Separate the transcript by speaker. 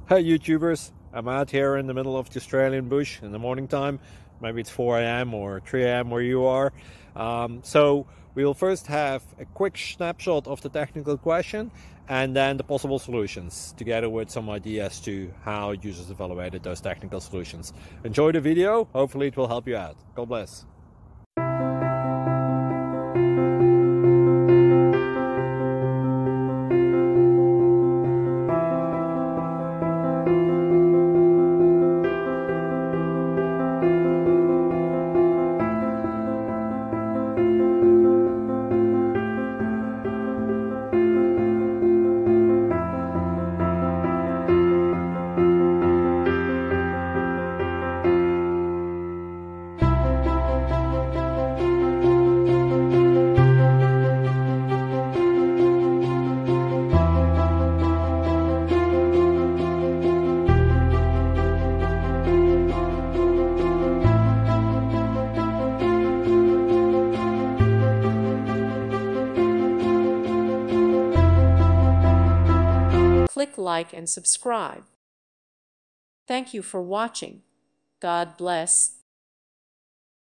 Speaker 1: Hey YouTubers, I'm out here in the middle of the Australian bush in the morning time. Maybe it's 4 a.m. or 3 a.m. where you are. So we'll first have a quick snapshot of the technical question and then the possible solutions, together with some ideas to how users evaluated those technical solutions. Enjoy the video, hopefully it will help you out. God bless.
Speaker 2: Click like and subscribe. Thank you for watching. God bless.